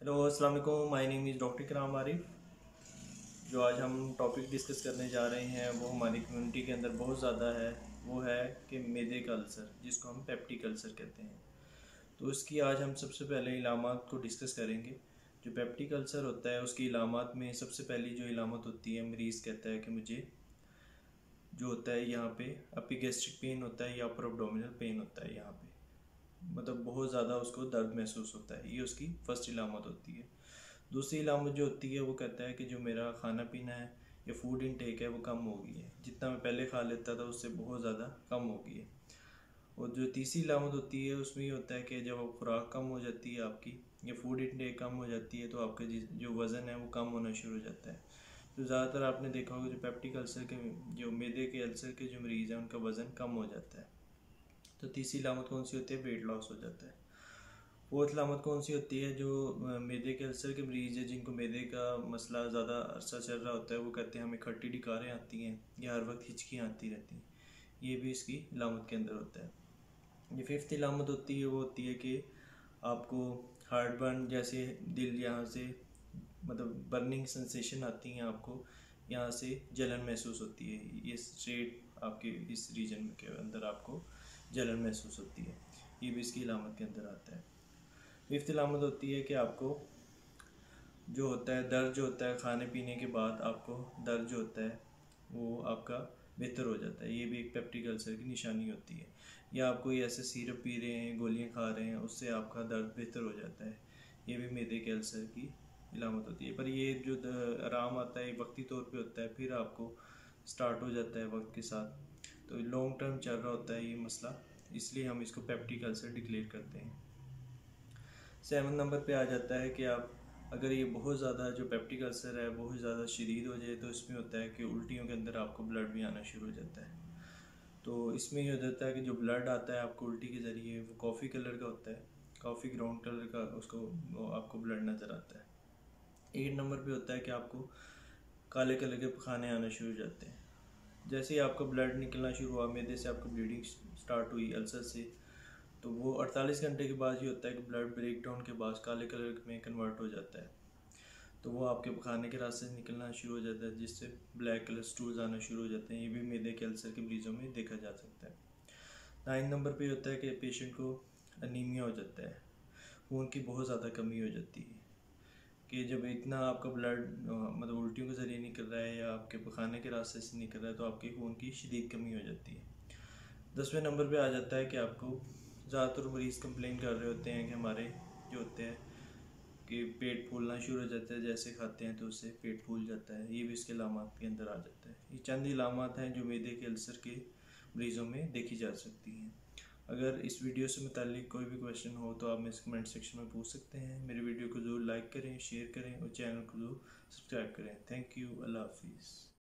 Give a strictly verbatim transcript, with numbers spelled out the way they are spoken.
Hello अस्सलाम वालेकुम, my name is doctor इकराम आरिफ। जो आज हम टॉपिक डिस्कस करने जा रहे हैं वो हमारी कम्युनिटी के अंदर बहुत ज़्यादा है। वो है कि मैदे का अल्सर, जिसको हम पेप्टिक अल्सर कहते हैं। तो उसकी आज हम सबसे पहले इलामात को डिस्कस करेंगे। जो पेप्टिक अल्सर होता है उसकी इलामात में सबसे पहली जो इलामत होती है, मरीज़ कहता है कि मुझे जो होता है यहाँ पे एपिगैस्ट्रिक पेन होता है या अपर एब्डोमिनल पेन होता है, यहाँ पे मतलब बहुत ज़्यादा उसको दर्द महसूस होता है। ये उसकी फ़र्स्ट इलामत होती है। दूसरी इलामत जो होती है वो कहता है कि जो मेरा खाना पीना है या फूड इनटेक है वो कम हो गई है, जितना मैं पहले खा लेता था उससे बहुत ज़्यादा कम हो गई है। और जो तीसरी इलामत होती है उसमें ये होता है कि जब खुराक कम हो जाती है आपकी या फूड इनटेक कम हो जाती है तो आपका जो वज़न है वो कम होना शुरू हो जाता है। तो ज़्यादातर आपने देखा होगा जो पेप्टिक अल्सर के जो मैदे के अल्सर के जो मरीज़ हैं उनका वज़न कम हो जाता है। तो तीसरी इलामत कौन सी होती है? वेट लॉस हो जाता है। फोर्थ इलामत कौन सी होती है? जो मैदे के अल्सर के मरीज़ है जिनको मैदे का मसला ज़्यादा अरसा चल रहा होता है, वो कहते हैं हमें खट्टी डिकारें आती हैं या हर वक्त हिचकियाँ आती रहती हैं। ये भी इसकी इलामत के अंदर होता है। ये फिफ्थ इलामत होती है वो होती है कि आपको हार्ट बर्न जैसे दिल यहाँ से मतलब बर्निंग सेंसेशन आती हैं, आपको यहाँ से जलन महसूस होती है। ये स्ट्रेट आपके इस रीजन के अंदर आपको जलन महसूस होती है। ये भी इसकी इलामत के अंदर आता है। फिफ्थ इलामत होती है कि आपको जो होता है दर्द जो होता है खाने पीने के बाद, आपको दर्द जो होता है वो आपका बेहतर हो जाता है। ये भी एक पेप्टिक अल्सर की निशानी होती है। या आप कोई ऐसे सिरप पी रहे हैं, गोलियां खा रहे हैं, उससे आपका दर्द बेहतर हो जाता है। ये भी मैदे के अल्सर की इलामत होती है। पर ये जो आराम आता है वक्ती तौर पे होता है, फिर आपको स्टार्ट हो जाता है वक्त के साथ। तो लॉन्ग टर्म चल रहा होता है ये मसला, इसलिए हम इसको पेप्टिक अल्सर डिक्लेयर करते हैं। सेवन नंबर पे आ जाता है कि आप अगर ये बहुत ज़्यादा जो पेप्टिक अल्सर है बहुत ज़्यादा शदीद हो जाए तो इसमें होता है कि उल्टियों के अंदर आपको ब्लड भी आना शुरू हो जाता है। तो इसमें ये हो जाता है कि जो ब्लड आता है आपको उल्टी के ज़रिए वो कॉफ़ी कलर का होता है, कॉफ़ी ग्राउंड कलर का उसको वो आपको ब्लड नज़र आता है। एट नंबर पे होता है कि आपको काले कलर के पखाने आना शुरू हो जाते हैं। जैसे ही आपका ब्लड निकलना शुरू हुआ, मैदे से आपको ब्लीडिंग स्टार्ट हुई अल्सर से, तो वो अड़तालीस घंटे के बाद ये होता है कि ब्लड ब्रेक डाउन के बाद काले कलर में कन्वर्ट हो जाता है। तो वो आपके पखाने के रास्ते से निकलना शुरू हो जाता है, जिससे ब्लैक कलर स्टूल्स आना शुरू हो जाते हैं। ये भी मैदे के अल्सर के मरीजों में देखा जा सकता है। नाइन नंबर पे होता है कि पेशेंट को अनीमिया हो जाता है, खून की बहुत ज़्यादा कमी हो जाती है। कि जब इतना आपका ब्लड मतलब उल्टियों के ज़रिए निकल रहा है या आपके पखाने के रास्ते से निकल रहा है तो आपके खून की शदीद कमी हो जाती है। दसवें नंबर पे आ जाता है कि आपको ज़्यादातर मरीज़ कंप्लेन कर रहे होते हैं कि हमारे जो होते हैं कि पेट फूलना शुरू हो जाता है, जैसे खाते हैं तो उससे पेट फूल जाता है। ये भी इसके इलामात के अंदर आ जाता है। ये चंद इलामात हैं जो मैदे के अल्सर के मरीज़ों में देखी जा सकती हैं। अगर इस वीडियो से मुतालिक कोई भी क्वेश्चन हो तो आप मेरे कमेंट सेक्शन में पूछ सकते हैं। मेरे वीडियो को ज़रूर लाइक करें, शेयर करें और चैनल को ज़रूर सब्सक्राइब करें। Thank you. अल्लाह हाफिज़।